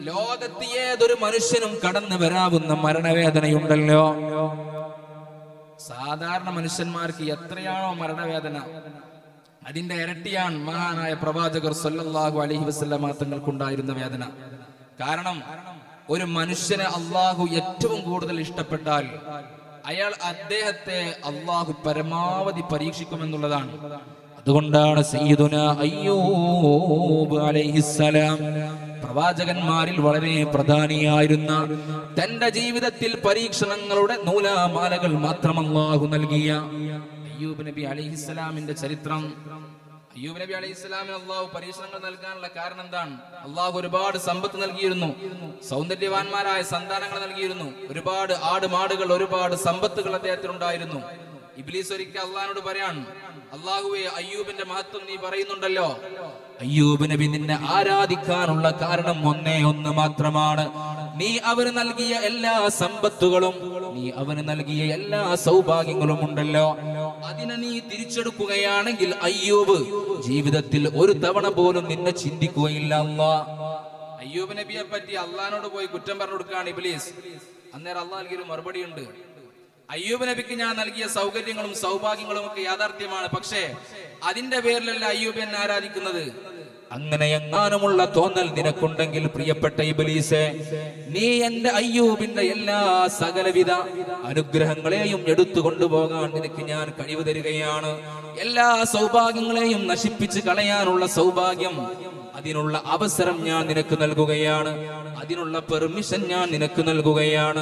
ലോകത്ത് ഏതൊരു മനുഷ്യനും കടന്നു വരാവുന്ന മരണവേദനയുണ്ടല്ലോ, സാധാരണ മനുഷ്യന്മാർക്ക് എത്രയാണോ മരണവേദന അതിന്റെ ഇരട്ടിയാണ് മഹാനായ പ്രവാചകർ സല്ലല്ലാഹു അലൈഹി വസല്ലമ തങ്ങൾക്കുണ്ടായിരുന്ന വേദന. കാരണം ഒരു മനുഷ്യനെ അള്ളാഹു ഏറ്റവും കൂടുതൽ ഇഷ്ടപ്പെട്ടാൽ അയാൾ അദ്ദേഹത്തെ അള്ളാഹു പരമാവധി പരീക്ഷിക്കുമെന്നുള്ളതാണ്. അതുകൊണ്ടാണ് സയ്യിദുനാ അയ്യൂബ് അലൈഹിസ്സലാം പ്രവാചകന്മാരിൽ വളരെ പ്രധാനിയായിരുന്ന, തന്റെ ജീവിതത്തിൽ പരീക്ഷണങ്ങളുടെ നൂലാമാലകൾ മാത്രം അള്ളാഹു നൽകിയ അയ്യൂബ് നബി അലൈഹിസ്സലാമിന്റെ ചരിത്രം. അയ്യൂബ് നബി അലൈഹിസ്സലാമിന് അള്ളാഹു പരീക്ഷണങ്ങൾ നൽകാനുള്ള കാരണം എന്താണ്? അള്ളാഹു ഒരുപാട് സമ്പത്ത് നൽകിയിരുന്നു, സൗന്ദര്യവാന്മാരായ സന്താനങ്ങൾ നൽകിയിരുന്നു, ഒരുപാട് ആട് മാടുകൾ, ഒരുപാട് സമ്പത്തുകൾ അദ്ദേഹത്തിനുണ്ടായിരുന്നു. ഇബ്ലീസ് ഒരിക്കൽ അള്ളാഹിനോട് പറയാണ്, അള്ളാഹുവേ, അയ്യൂബിന്റെ മഹത്വം നീ പറയുന്നുണ്ടല്ലോ, അയ്യൂബ് നബി നിന്നെ ആരാധിക്കാനുള്ള കാരണം ഒന്നേ ഒന്ന് മാത്രമാണ്. നീ അവന് നൽകിയ എല്ലാ സമ്പത്തുകളും, നീ അവന് നൽകിയ എല്ലാ സൗഭാഗ്യങ്ങളും ഉണ്ടല്ലോ, അതിനെ നീ തിരിച്ചെടുക്കുകയാണെങ്കിൽ അയ്യൂബ് ജീവിതത്തിൽ ഒരു തവണ പോലും നിന്നെ ചിന്തിക്കുകയില്ല. അല്ലാഹ് അയ്യൂബ് നബിയെ പറ്റി അള്ളാഹിനോട് പോയി കുറ്റം പറഞ്ഞു കൊടുക്കുകയാണ് ഇബ്ലീസ്. അന്നേരം അള്ളാഹ് നൽകിയൊരു മറുപടി ഉണ്ട്. അയ്യൂബ് നബിക്ക് ഞാൻ നൽകിയ സൗകര്യങ്ങളും സൗഭാഗ്യങ്ങളും ഒക്കെ യാഥാർത്ഥ്യമാണ്, പക്ഷേ അതിന്റെ പേരിലല്ല അയ്യൂബ് എന്നെ ആരാധിക്കുന്നത്. അങ്ങനെ എങ്ങാനുമുള്ള തോന്നൽ നിനക്കുണ്ടെങ്കിൽ പ്രിയപ്പെട്ട ഇബ്ലീസേ, നീ എന്റെ അയ്യൂബിന്റെ എല്ലാ സകലവിധ അനുഗ്രഹങ്ങളെയും എടുത്തു കൊണ്ടുപോകാൻ നിനക്ക് ഞാൻ കഴിവ് തരികയാണ്. എല്ലാ സൗഭാഗ്യങ്ങളെയും നശിപ്പിച്ച് കളയാനുള്ള സൗഭാഗ്യം, അതിനുള്ള അവസരം ഞാൻ നിനക്ക് നൽകുകയാണ്, അതിനുള്ള പെർമിഷൻ ഞാൻ നിനക്ക് നൽകുകയാണ്.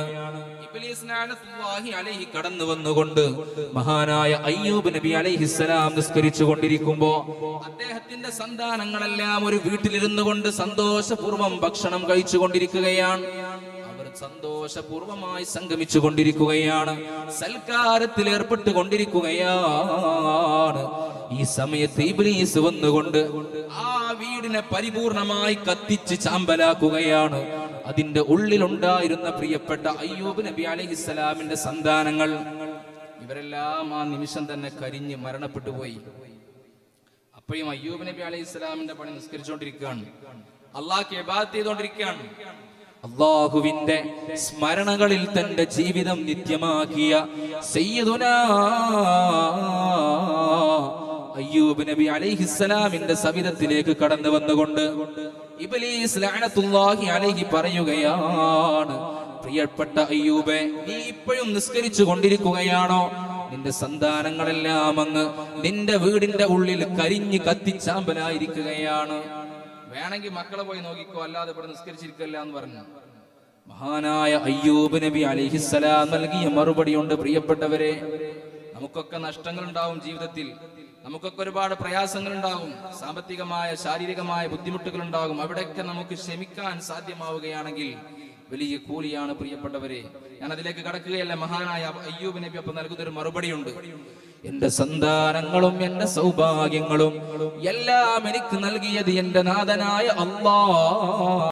കടന്നു വന്നുകൊണ്ട് മഹാനായ അയ്യൂബ് നബി അലൈഹിസ്സലാം നിസ്കരിച്ചു കൊണ്ടിരിക്കുമ്പോ അദ്ദേഹത്തിന്റെ സന്താനങ്ങളെല്ലാം ഒരു വീട്ടിലിരുന്നു കൊണ്ട് സന്തോഷപൂർവ്വം ഭക്ഷണം കഴിച്ചു കൊണ്ടിരിക്കുകയാണ്. അവർ സന്തോഷപൂർവമായി സംഗമിച്ചു കൊണ്ടിരിക്കുകയാണ്, സൽക്കാരത്തിൽ ഏർപ്പെട്ടു കൊണ്ടിരിക്കുകയാണ്. ഈ സമയത്ത് ഇബ്ലീസ് വന്നുകൊണ്ട് ആ വീടിനെ പരിപൂർണമായി കത്തിച്ച് ചാമ്പലാക്കുകയാണ്. അതിന്റെ ഉള്ളിലുണ്ടായിരുന്ന പ്രിയപ്പെട്ട അയ്യൂബ് നബി അലൈഹിസ്സലാമിന്റെ സന്താനങ്ങൾ, ഇവരെല്ലാം ആ നിമിഷം തന്നെ കരിഞ്ഞ് മരണപ്പെട്ടു പോയി. അപ്പോഴും അയ്യൂബ് നബി അലൈഹിസ്സലാമിന്റെ പണി നിസ്കരിച്ചുകൊണ്ടിരിക്കുകയാണ്, അള്ളാഹ്ക്ക് ഇബാദത്ത് ചെയ്തുകൊണ്ടിരിക്കുകയാണ്. അള്ളാഹുവിന്റെ സ്മരണകളിൽ തന്റെ ജീവിതം നിത്യമാക്കിയ സയ്യിദുനാ അയ്യൂബ് നബി അലൈഹിസ്സലാമിന്റെ സവിധത്തിലേക്ക് കടന്നു വന്നുകൊണ്ട് ഇബ്ലീസ് ലഅനത്തുല്ലാഹി അലൈഹി പറയുകയാണ്, പ്രിയപ്പെട്ട അയ്യൂബേ, നീ ഇപ്പോഴും നിസ്കരിച്ചു കൊണ്ടിരിക്കുകയാണോ? നിന്റെ സന്താനങ്ങളെല്ലാം അങ്ങ് നിന്റെ വീടിന്റെ ഉള്ളിൽ കരിഞ്ഞ് കത്തിച്ചാമ്പലായിരിക്കുകയാണ്. വേണമെങ്കിൽ മക്കളെ പോയി നോക്കിക്കോ, അല്ലാതെ ഇവിടെ നിസ്കരിച്ചിരിക്കല്ല എന്ന് പറഞ്ഞു. മഹാനായ അയ്യൂബ് നബി അലൈഹിസ്സലാം നൽകിയ മറുപടിയുണ്ട്. പ്രിയപ്പെട്ടവരെ, നമുക്കൊക്കെ നഷ്ടങ്ങൾ ഉണ്ടാവും ജീവിതത്തിൽ, നമുക്കൊക്കെ ഒരുപാട് പ്രയാസങ്ങൾ ഉണ്ടാകും, സാമ്പത്തികമായ ശാരീരികമായ ബുദ്ധിമുട്ടുകൾ ഉണ്ടാകും. അവിടെയൊക്കെ നമുക്ക് ക്ഷമിക്കാൻ സാധ്യമാവുകയാണെങ്കിൽ വലിയ കൂലിയാണ് പ്രിയപ്പെട്ടവരെ. ഞാൻ അതിലേക്ക് കടക്കുകയല്ല. മഹാനായ അയ്യൂബ് നബി അപ്പം നൽകുന്നൊരു മറുപടിയുണ്ട്. എന്റെ സന്താനങ്ങളും എന്റെ സൗഭാഗ്യങ്ങളും എല്ലാം എനിക്ക് നൽകിയത് എന്റെ നാഥനായ അല്ലാഹ്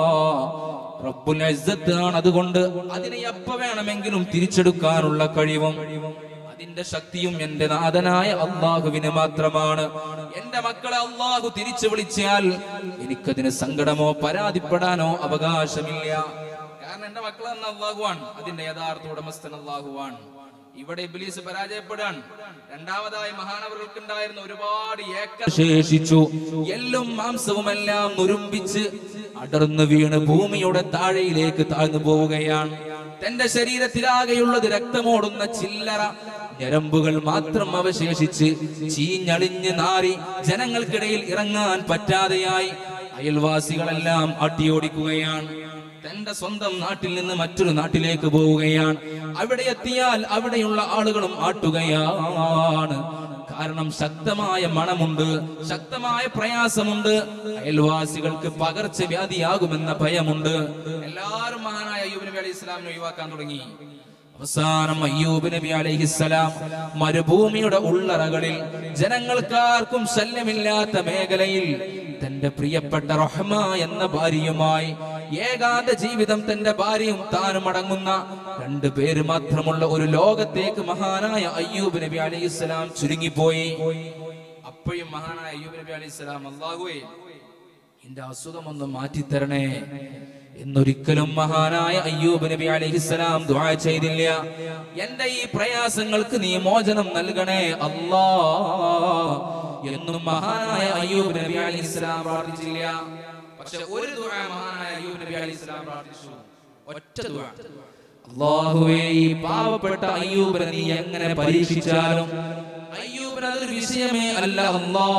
റബ്ബുൽ ഇസ്സത്ത് ആണ്. അതുകൊണ്ട് അതിനെ എപ്പോ വേണമെങ്കിലും തിരിച്ചെടുക്കാനുള്ള കഴിവും അതിന്റെ ശക്തിയും എന്റെ നാഥനായ അള്ളാഹുവിന് മാത്രമാണ്. എന്റെ മക്കളെ അള്ളാഹു തിരിച്ചു വിളിച്ചാൽ എനിക്കതിന് സങ്കടമോ പരാതിപ്പെടാനോ അവകാശമില്ല. കാരണം എന്റെ മക്കളെ എന്ന അള്ളാഹുവാണ്, അതിന്റെ യഥാർത്ഥ ഉടമസ്ഥൻ അള്ളാഹുവാണ്. ഇവിടെ ഇബ്ലീസ് പരാജയപ്പെടാൻ. രണ്ടാമതായി മഹാനവറുകൾക്കുണ്ടായിരുന്ന ഒരുപാട് ഏക്കർ ശേഷിച്ചു. എല്ലും മാംസവുമെല്ലാം നുരുമ്പിച്ച് അടർന്നു വീണ് ഭൂമിയുടെ താഴെയിലേക്ക് താഴ്ന്നു പോവുകയാണ്. തന്റെ ശരീരത്തിലാകെയുള്ളത് രക്തമോടുന്ന ചില്ലറ ഞരമ്പുകൾ മാത്രം അവശേഷിച്ച് ചീഞ്ഞളിഞ്ഞ് നാറി ജനങ്ങൾക്കിടയിൽ ഇറങ്ങാൻ പറ്റാതെയായി. അയൽവാസികളെല്ലാം അട്ടിയോടിക്കുകയാണ്. തന്റെ സ്വന്തം നാട്ടിൽ നിന്ന് മറ്റൊരു നാട്ടിലേക്ക് പോവുകയാണ്. അവിടെ എത്തിയാൽ അവിടെയുള്ള ആളുകളും ആട്ടുകയാണ്. കാരണം ശക്തമായ മണമുണ്ട്, ശക്തമായ പ്രയാസമുണ്ട്, അയൽവാസികൾക്ക് പകർച്ചവ്യാധിയാകുമെന്ന ഭയമുണ്ട്. എല്ലാവരും മഹാനായ അയ്യൂബ് നബി അലൈഹി സ്വലാമിനെ ഒഴിവാക്കാൻ തുടങ്ങി. അവസാനം അയ്യൂബ് നബി അലൈഹിസ്സലാം മരുഭൂമിയുടെ ഉള്ളറകളിൽ ജനങ്ങൾക്കാർക്കും ശല്യമില്ലാത്ത മേഖലയിൽ തന്റെ പ്രിയപ്പെട്ട റഹ്മ എന്ന ഭാര്യയുമായി ഏകാന്ത ജീവിതം, തന്റെ ഭാര്യയും താനും അടങ്ങുന്ന രണ്ടു പേര് മാത്രമുള്ള ഒരു ലോകത്തേക്ക് മഹാനായ അയ്യൂബ് നബി അലൈഹിസ്സലാം ചുരുങ്ങിപ്പോയി. അപ്പോഴും മഹാനായ അയ്യൂബ് നബി അലൈഹിസ്സലാം, അല്ലാഹുവേ, എന്റെ അസുഖം ഒന്ന് മാറ്റിത്തരണേ, എന്നൊരിക്കലും മഹാനായ അയ്യൂബ് നബി അലൈഹിസ്സലാം ദുആ ചെയ്തില്ല, എന്റെ ഈ പ്രയാസങ്ങൾക്ക് നീ മോചനം നൽകണേ അല്ലാ എന്നും മഹാനായ അയ്യൂബ് നബി അലൈഹിസ്സലാം പ്രാർത്ഥിച്ചില്ല. പക്ഷെ ഒരു ദുആ മഹാനായ അയ്യൂബ് നബി അലൈഹിസ്സലാം പ്രാർത്ഥിച്ചു, ഒറ്റ ദുആ. അല്ലാഹുവേ, ഈ പാവപ്പെട്ട അയ്യൂബിനെ നീ എങ്ങനെ പരീക്ഷിച്ചാലും അയ്യൂബിന് അതൊരു വിഷയമേ അല്ല അല്ലാ.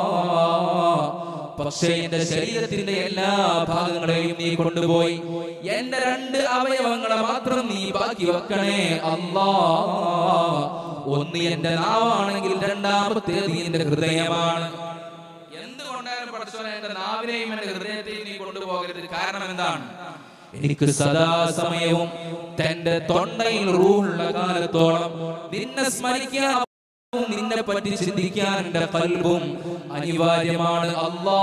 പക്ഷേ എന്റെ ശരീരത്തിന്റെ എല്ലാ ഭാഗങ്ങളെയും നീ കൊണ്ടുപോയി എന്റെ രണ്ട് അവയവങ്ങളെ മാത്രം നീ ബാക്കി വെക്കണേ അല്ലാ. ഒന്ന് എന്റെ നാവാണെങ്കിൽ രണ്ടാമത്തേത് എന്റെ ഹൃദയമാണ്. എന്തുകൊണ്ടായാലും പഠിച്ചോനെ എന്റെ നാവിനെയും എന്റെ ഹൃദയത്തെയും നീ കൊണ്ടുപോകരുത്. കാരണം എന്താണ്? എനിക്ക് സദാസമയവും തന്റെ തൊണ്ടയിൽ റൂഹുള്ള കാലത്തോളം നിന്നെ സ്മരിക്കാൻ, നിന്നെ പറ്റി ചിന്തിക്കാൻ എന്റെ ഖൽബും അനിവാര്യമാണ് അല്ലാ.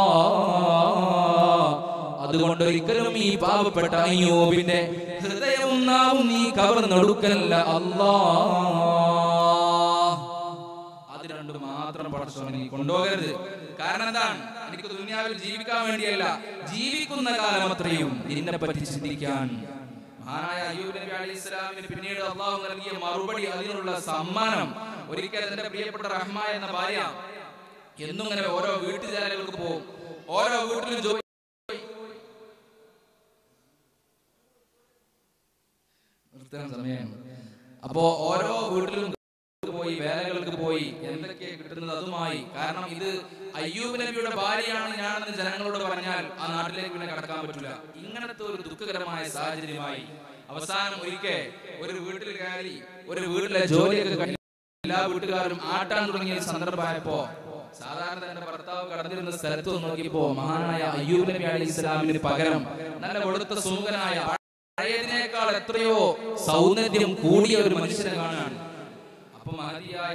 അതുകൊണ്ട് ഒരിക്കലും ഈ പാവപ്പെട്ട അയ്യൂബിന്റെ ഹൃദയവും നാവും നീ കവർന്നെടുക്കല്ല അല്ലാ. അത് രണ്ടു മാത്രം പഠിച്ചോനെ നീ കൊണ്ടുപോകരുത്. കാരണം എന്താണ്? എനിക്ക് ദുനിയാവിൽ ജീവിക്കാൻ വേണ്ടിയല്ല, ജീവിക്കുന്ന കാലം അത്രയും നിന്നെ പറ്റി ചിന്തിക്കാൻ. മഹാനായ അയ്യൂബ് നബി അലൈഹിസ്സലാമിന് പിന്നീട് അല്ലാഹു നൽകിയ മറുപടി, അതിനുള്ള സമ്മാനം. ഒരിക്കൽ എന്റെ പ്രിയപ്പെട്ട റഹ്മ എന്ന ഭാര്യ എന്നും ഇങ്ങനെ ഓരോ വീട്ടുജാലകൾക്ക് പോകും, ഓരോ വീട്ടിലും ജോലി സമയം. അപ്പോ ഓരോ വീട്ടിലും പോയി വേലകൾക്ക് പോയി എന്തൊക്കെ കിട്ടുന്നത് അതുമായി. കാരണം ഇത് അയ്യൂബ് നബിയുടെ ഭാര്യയാണ് ഞാനെന്ന് ജനങ്ങളോട് പറഞ്ഞാൽ ആ നാട്ടിലേക്ക് പിന്നെ കടക്കാൻ പറ്റില്ല. ഇങ്ങനത്തെ ഒരു ദുഃഖകരമായ സാഹചര്യമായി അവസാനം ഒരിക്കൽ ഒരു വീട്ടിൽ കയറി ഒരു വീട്ടിലെ ജോലിയൊക്കെ കഴിഞ്ഞ് എല്ലാ വീട്ടുകാരും ആട്ടാൻ തുടങ്ങിയ സന്ദർഭമായപ്പോ സാധാരണ എന്റെ ഭർത്താവ് കടന്നിരുന്ന സ്ഥലത്ത് നോക്കിയപ്പോ മഹാനായ അയ്യൂബ് നബി അലൈഹിസ്സലാമിന് പകരം നല്ല വെളുത്ത സുമുഖനായ പഴയതിനേക്കാൾ എത്രയോ സൗന്ദര്യം കൂടിയ ഒരു മനുഷ്യനെ കാണാൻ. അപ്പൊ മഹതിയായ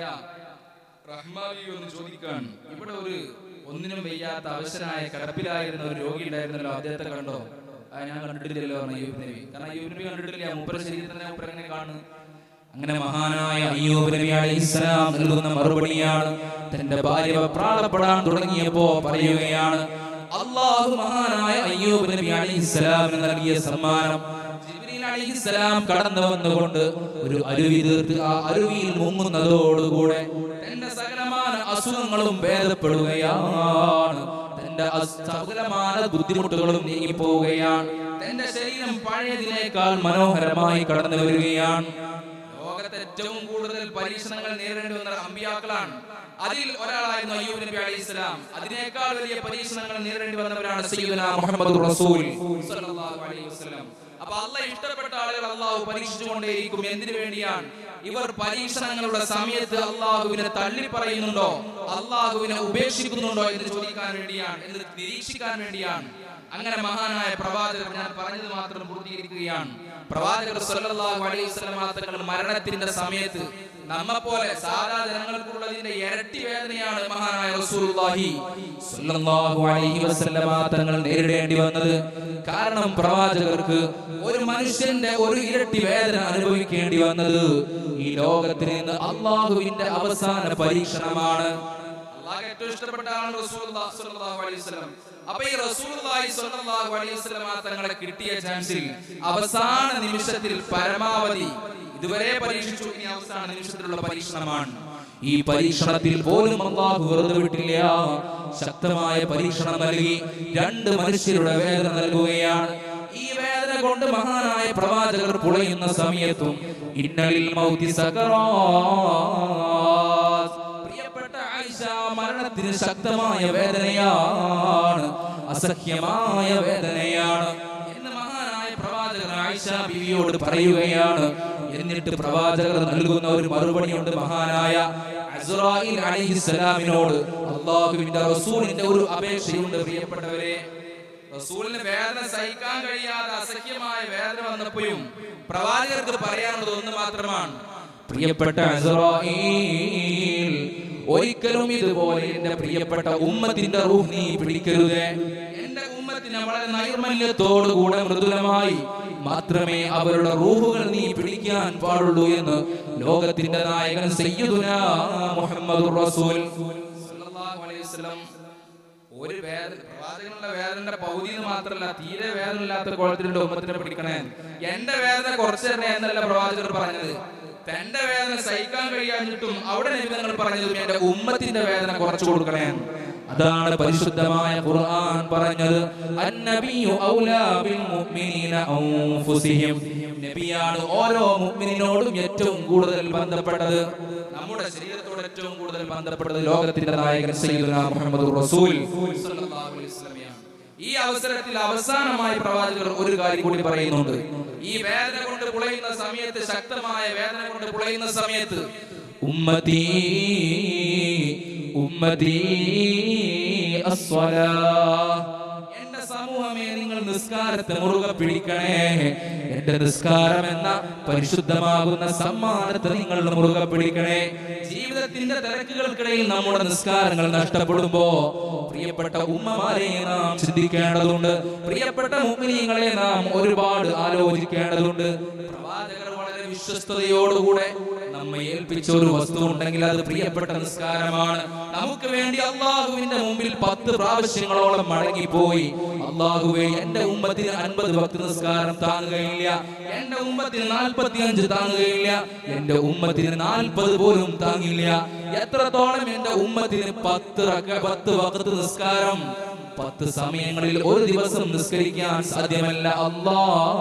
റഹ്മാവി ഒന്ന് ചോദിക്കാൻ, ഇവിടെ ഒരു ഒന്നിനും വയ്യാത്ത അവശനായ കിടപ്പിലായിരുന്ന ഒരു രോഗി ഉണ്ടായിരുന്നല്ലോ, അദ്ദേഹത്തെ കണ്ടോ? ഞാൻ കണ്ടിട്ടില്ലല്ലോ അയ്യൂബ് നബി. കാരണം അയ്യൂബ് നബി കണ്ടിട്ടില്ല, മൂപ്പരുടെ ശരീരത്തിനെ മൂപ്പർ എങ്ങനെ കാണുന്നു? അങ്ങനെ മഹാനായ അയ്യൂബ് നബി അലൈഹിസ്സലാം നൽകുന്ന മറുപടിയാണ്, തന്റെ ഭാര്യ പ്രാണപ്പെടാൻ തുടങ്ങിയപ്പോ പറയുകയാണ്, അല്ലാഹു മഹാനായ അയ്യൂബ് നബി അലൈഹിസ്സലാമിന് നൽകിയ സമ്മാനം. ജിബ്രീൽ അലൈഹിസ്സലാം കടന്നു വന്നുകൊണ്ട് ഒരു അരുവി തീർത്ത് ആ അരുവിയിൽ മുങ്ങുന്നതോടുകൂടെ തന്റെ സകലമായ അസുഖങ്ങളും ഭേദപ്പെടുകയാണ്, തന്റെ സകലമായ ബുദ്ധിമുട്ടുകളും നീങ്ങിപ്പോവുകയാണ്, തന്റെ ശരീരം പഴയതിനേക്കാൾ മനോഹരമായി കടന്നു വരികയാണ്. ലോകത്തെ ഏറ്റവും കൂടുതൽ പരീക്ഷണങ്ങൾ നേരിടേണ്ടി വന്ന അമ്പിയാക്കളാണ്. അതിൽ ഒരാളായിരുന്നു അയ്യൂബ് നബി അലൈഹിസ്സലാം. അതിനേക്കാൾ വലിയ പരീക്ഷണങ്ങൾ നേരിടേണ്ടി വന്നവരാണ് സയ്യിദുനാ മുഹമ്മദ് റസൂൽ സ്വല്ലല്ലാഹു അലൈഹി വസല്ലം. അപ്പൊ അല്ലാഹ് ഇഷ്ടപ്പെട്ട ആളുകൾ അല്ലാഹു പരീക്ഷിച്ചുകൊണ്ടേയിരിക്കും. എന്തിനു വേണ്ടിയാണ്? ഇവർ പരീക്ഷണങ്ങളുടെ സമയത്ത് അല്ലാഹുവിനെ തള്ളി പറയുന്നുണ്ടോ, അല്ലാഹുവിനെ ഉപേക്ഷിക്കുന്നുണ്ടോ എന്ന് ചോദിക്കാൻ വേണ്ടിയാണ്, എന്ന് നിരീക്ഷിക്കാൻ വേണ്ടിയാണ്. അങ്ങനെ മഹാനായ പ്രവാചകർ, ഞാൻ പറഞ്ഞത് മാത്രം പൂർത്തീകരിക്കുകയാണ്, പ്രവാചകർ സ്വല്ലല്ലാഹു അലൈഹി വസല്ലം തങ്ങൾ മരണത്തിന്റെ സമയത്ത് നമ്മെപ്പോലെ സാധാ ജനങ്ങൾക്കുള്ളതിന്റെ ഇരട്ടി വേദനയാണ് മഹാനായ റസൂലുള്ളാഹി സ്വല്ലല്ലാഹു അലൈഹി വസല്ലം തങ്ങൾ നേരിടേണ്ടി വന്നത്. കാരണം പ്രവാചകർക്ക് ഒരു മനുഷ്യന്റെ ഒരു ഇരട്ടി വേദന അനുഭവിക്കേണ്ടി വന്നത് ഈ ലോകത്തിൽ നിന്ന് അല്ലാഹുവിന്റെ അവസാന പരീക്ഷണമാണ്. അല്ലാഹു ഏറ്റവും ഇഷ്ടപ്പെട്ട ആളാണ് റസൂലുള്ളാഹി സ്വല്ലല്ലാഹു അലൈഹി വസല്ലം. അപ്പൊ ഈ റസൂലുള്ളാഹി സ്വല്ലല്ലാഹു അലൈഹി വസല്ലം തങ്ങളെ കിട്ടിയ ചാൻസിൽ അവസാന നിമിഷത്തിൽ പരമാവധി ഇതുവരെ പരീക്ഷിച്ചു, ഇനി അവസാന നിമിഷത്തിലുള്ള പരീക്ഷണമാണ്. ഈ പരീക്ഷണത്തിൽ പോലും അല്ലാഹു വെറുതെ വിട്ടില്ല, ശക്തമായ പരീക്ഷണം നൽകി രണ്ട് മനുഷ്യരുടെ വേദന നൽകുകയാണ്. ഈ വേദന കൊണ്ട് മഹാനായ പ്രവാചകർ പുളയുന്ന സമയത്തും ഇന്നലിൽ മൗതി സകറാത്ത്, പ്രിയപ്പെട്ട ആയിഷ, മരണത്തിന് ശക്തമായ വേദനയാണ്, അസഹ്യമായ വേദനയാണ് എന്ന് മഹാനായ പ്രവാചകർ ആയിഷ ബീവിയോട് പറയുകയാണ്. എന്നിട്ട് പ്രവാചകർ നൽകുന്ന ഒരു മറുപടിയുണ്ട്. മഹാനായ അസ്റായീൽ അലൈഹിസ്സലാമിനോട് അല്ലാഹുവിന്റെ റസൂലിന്റെ ഒരു അപേക്ഷയുണ്ട്. പ്രിയപ്പെട്ടവരെ, റസൂലിന് വേദന സഹിക്കാൻ കഴിയാതെ അസഹ്യമായ വേദന വന്നപ്പോഴും പ്രവാചകർക്ക് പറയാനുള്ളത് ഒന്ന് മാത്രമാണ്, പ്രിയപ്പെട്ട അസ്റായീൽ, ഒരിക്കലും ഇതുപോലെ എന്റെ പ്രിയപ്പെട്ട ഉമ്മത്തിന്റെ റൂഹ് നീ പിടിക്കരുത്. എന്റെ ഉമ്മത്തിനെ വളരെ നൈർമല്യത്തോടുകൂടെ മൃദുലമായി മാത്രമേ അവരുടെ റൂഹുകൾ നീ പിടിക്കാൻ പാടുള്ളൂ എന്ന് ലോകത്തിന്റെ നായകൻ സയ്യിദുനാ മുഹമ്മദുർ റസൂൽ സ്വല്ലല്ലാഹു അലൈഹി വസല്ലം ഒരു വേദന പ്രവാചകൻ എന്നുള്ള വേദനയുടെ പകുതിയിൽ മാത്രമല്ല, തീരെ വേദന ഇല്ലാത്ത കോലത്തിലുള്ള ഉമ്മത്തിനെ പിടിക്കണേ. എന്റെ വേദന കുറച്ച് തന്നെ എന്നല്ല പ്രവാചകർ പറഞ്ഞത്. തന്റെ വേദന സഹിക്കാൻ കഴിയാഞ്ഞിട്ടും അവിടെ നിബിധങ്ങൾ പറഞ്ഞതും എന്റെ ഉമ്മത്തിന്റെ വേദന കുറച്ചു കൊടുക്കണേ. അതാണ് പരിശുദ്ധമായ ഖുർആൻ പറഞ്ഞത്. അന്നബിയു ഔലാ ബിൽ മുഅ്മിനീന അൻഫുസിഹിം. നബിയാണ് ഓരോ മുഅ്മിനോടും ഏറ്റവും കൂടുതൽ ബന്ധപ്പെട്ടത്. നമ്മുടെ ശരീരത്തോട് ഏറ്റവും കൂടുതൽ ബന്ധപ്പെട്ടത് ലോകത്തിന്റെ നായകൻ സയ്യിദുനാ മുഹമ്മദുർ റസൂൽ സ്വല്ലല്ലാഹു അലൈഹി വസല്ലം. ഈ അവസരത്തിൽ അവസാനമായി പ്രവാചകർ ഒരു കാര്യം കൂടി പറയുന്നുണ്ട്. ഈ വേദന കൊണ്ട് പുളയുന്ന സമയത്ത്, ശക്തമായ വേദന കൊണ്ട് പുളയുന്ന സമയത്ത്, ഉമ്മത്തി ഉമ്മത്തി അസ്സലാഹ്, എന്റെ സമൂഹമേ നിങ്ങൾ നിസ്കാരത്തെ മുറുകെ പിടിക്കണേ. എന്റെ നിസ്കാരം എന്ന പരിശുദ്ധമാകുന്ന സമ്മാനത്തെ നിങ്ങൾ മുറുകെ പിടിക്കണേ. ജീവിതത്തിന്റെ തിരക്കുകൾക്കിടയിൽ നമ്മുടെ നിസ്കാരങ്ങൾ നഷ്ടപ്പെടുമ്പോ പ്രിയപ്പെട്ട ഉമ്മമാരെ നാം ചിന്തിക്കേണ്ടതുണ്ട്. പ്രിയപ്പെട്ട മുഅ്മിനീങ്ങളെ നാം ഒരുപാട് ആലോചിക്കേണ്ടതുണ്ട്. പ്രവാചകർ വളരെ വിശ്വസ്തയോടുകൂടെ നമ്മെ ഏൽപ്പിച്ച ഒരു വസ്തു ഉണ്ടെങ്കിൽ അത് പ്രിയപ്പെട്ട നിസ്കാരമാണ്. നമുക്ക് വേണ്ടി അള്ളാഹുവിന്റെ മുമ്പിൽ പത്ത് പ്രാവശ്യങ്ങളോളം മടങ്ങിപ്പോയി, അള്ളാഹുവേ എന്റെ ഉമ്മത്തിന് അൻപത് വക്ത് നിസ്കാരം താങ്ങുകയില്ല, എന്റെ ഉമ്മത്തിന് നാൽപ്പത്തി അഞ്ച് താങ്ങുകയില്ല, എന്റെ ഉമ്മത്തിന് നാൽപ്പത് പോലും താങ്ങില്ല. എത്രത്തോളം എന്റെ ഉമ്മത്തിന് പത്ത് പത്ത് വക്ത് നിസ്കാരം പത്ത് സമയങ്ങളിൽ ഒരു ദിവസം നിസ്കരിക്കാൻ സാധ്യമല്ല അല്ലാ.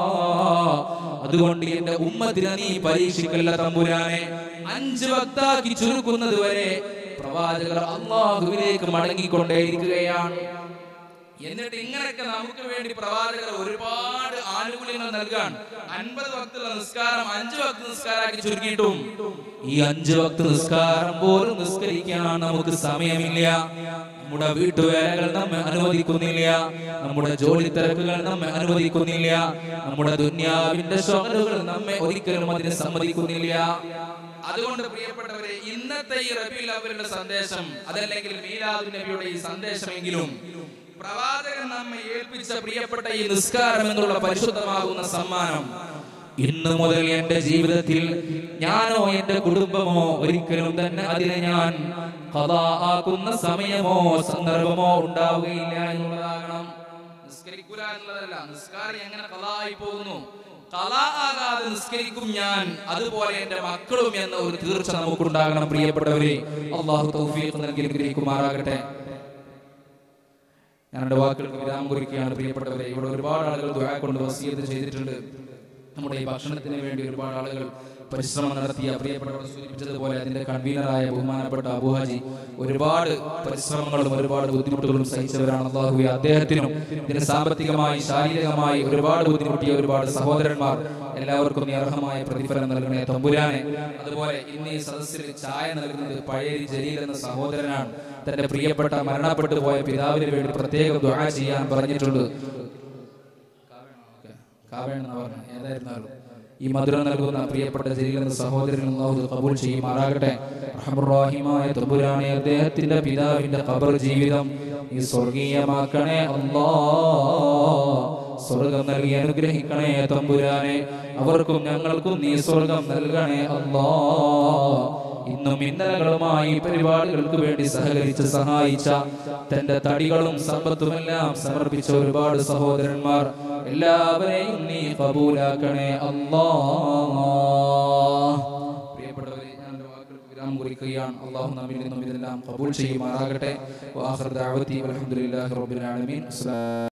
അതുകൊണ്ട് എന്റെ ഉമ്മത്തിനെ നീ പരീക്ഷിക്കല്ല തമ്പുരാനെ. അഞ്ച് വക്താക്കി ചുരുക്കുന്നത് വരെ പ്രവാചകർ അല്ലാഹുവിലേക്ക് മടങ്ങിക്കൊണ്ടേയിരിക്കുകയാണ്. എന്നിട്ട് ഇങ്ങനെയൊക്കെ നമുക്ക് വേണ്ടി പ്രവാചകർ ഒരുപാട് ആനുകൂല്യങ്ങൾ നൽകാൻ അൻപത് വക്തുള്ള നിസ്കാരം അഞ്ചു വക്ത് നിസ്കാരാക്കി ചുരുക്കിയിട്ടും ഈ അഞ്ചു വക്ത് നിസ്കാരം പോലും നിസ്കരിക്കാൻ നമുക്ക് സമയമില്ല. നമ്മുടെ വീട്ടുവേലകൾ നമ്മെ അനുവദിക്കുന്നില്ല, നമ്മുടെ ജോലി തിരക്കുകൾ നമ്മെ അനുവദിക്കുന്നില്ല, നമ്മുടെ ദുനിയാവിന്റെ ശുഗലുകൾ നമ്മെ ഒരിക്കലും അതിന് സമ്മതിക്കുന്നില്ല. അതുകൊണ്ട് പ്രിയപ്പെട്ടവരെ, ഇന്നത്തെ ഈ റബീഉൽ അവ്വലിന്റെ സന്ദേശം, അതല്ലെങ്കിൽ മീലാദുൻ നബിയുടെ ഈ സന്ദേശമെങ്കിലും പ്രവാചകൻ നമ്മെ ഏൽപ്പിച്ച പ്രിയപ്പെട്ട ഈ നിസ്കാരം എന്നുള്ള പരിശുദ്ധമാകുന്ന സമ്മാനം ഇന്നു മുതൽ എന്റെ ജീവിതത്തിൽ ഞാനോ എന്റെ കുടുംബമോ ഒരിക്കലും തന്നെ അതിനെ ഞാൻ ഖദാ ആക്കുന്ന സമയമോ സന്ദർഭമോ ഉണ്ടാവുകയില്ല എന്നുള്ളതാകണം. നിസ്കരിക്കുക എന്നുള്ളതല്ല, നിസ്കാരം എങ്ങനെ ഖദാ ആയി പോകുന്നു, ഖദാ ആകാതെ നിസ്കരിക്കും ഞാൻ, അതുപോലെ എന്റെ മക്കളും എന്ന ഒരു തീർച്ച നമുക്കുണ്ടാകണം. പ്രിയപ്പെട്ടവരെ, അല്ലാഹു തൗഫീഖ് നൽകി അനുഗ്രഹിക്കുമാറാകട്ടെ. ഞാൻ എന്റെ വാക്കുകൾക്ക് വിരാമം കുറിക്കുകയാണ്. പ്രിയപ്പെട്ടവരെ, ഇവിടെ ഒരുപാട് ആളുകൾ ദുആ കൊണ്ട് വസിയത്ത് ചെയ്തിട്ടുണ്ട്. നമ്മുടെ ഈ ഭക്ഷണത്തിന് വേണ്ടി ഒരുപാട് ആളുകൾ പരിശ്രമം നടത്തിയ, പ്രിയപ്പെട്ടവർ സൂചിപ്പിച്ചതുപോലെ അതിന്റെ കൺവീനറായ ബഹുമാനപ്പെട്ട അബൂഹാജി ഒരുപാട് പരിശ്രമങ്ങളും ഒരുപാട് ബുദ്ധിമുട്ടുകളും സഹിച്ചവരാണ്. അല്ലാഹുവേ, അദ്ദേഹത്തിനും ഇതിന് സാമ്പത്തികമായി ശാരീരികമായി ഒരുപാട് ബുദ്ധിമുട്ടിയ ഒരുപാട് സഹോദരന്മാർ എല്ലാവർക്കും നീ അർഹമായ പ്രതിഫലം നൽകണേ തമ്പുരാനെ. അതുപോലെ ഇന്ന് ഈ സദസ്സിൽ ചായ നൽകുന്നത് പഴേരി ജലീൽ എന്ന സഹോദരനാണ്. തന്റെ പ്രിയപ്പെട്ട മരണപ്പെട്ടു പോയ പിതാവിന് വേണ്ടി പ്രത്യേകം ദുആ ചെയ്യാൻ പറഞ്ഞിട്ടുണ്ട്. ഏതായിരുന്നാലും ഈ മധുരം നൽകുന്ന പ്രിയപ്പെട്ട ജലീൽ എന്ന സഹോദരൻ അല്ലാഹു ഖബൂൽ ചെയ്യുമാറാകട്ടെ. റഹ്മാനുറഹീമായ തമ്പുരാനെ, അദ്ദേഹത്തിന്റെ പിതാവിന്റെ ഖബർ ജീവിതം നീ സ്വർഗീയമാക്കണേ അല്ലാഹ്. സ്വർഗം നൽകി അനുഗ്രഹിക്കണേ തമ്പുരാനെ. അവർക്കും ഞങ്ങൾക്കും നീ സ്വർഗം നൽകണേ അല്ലാഹ്. ഇന്നും ഇന്നലകളുമായി പരിപാടികൾക്ക് വേണ്ടി സഹകരിച്ച് സഹായിച്ച, തന്റെ തടികളും സമ്പത്തുമെല്ലാം സമർപ്പിച്ച ഒരുപാട് സഹോദരന്മാർ എല്ലാവരെയും നീ ഖബൂലാക്കണേ അല്ലാഹ്. പ്രിയപ്പെട്ടവരെ, ഞാൻ എൻ്റെ വാക്കുകൾക്ക് വിരാമം കുറിക്കുകയാണ്. അല്ലാഹു നമ്മിൽ നിന്നും ഇതെല്ലാം ഖബൂൽ ചെയ്യുമാറാകട്ടെ. വആഖിറു ദഅവതി വൽഹംദുലില്ലാഹി റബ്ബിൽ ആലമീൻ.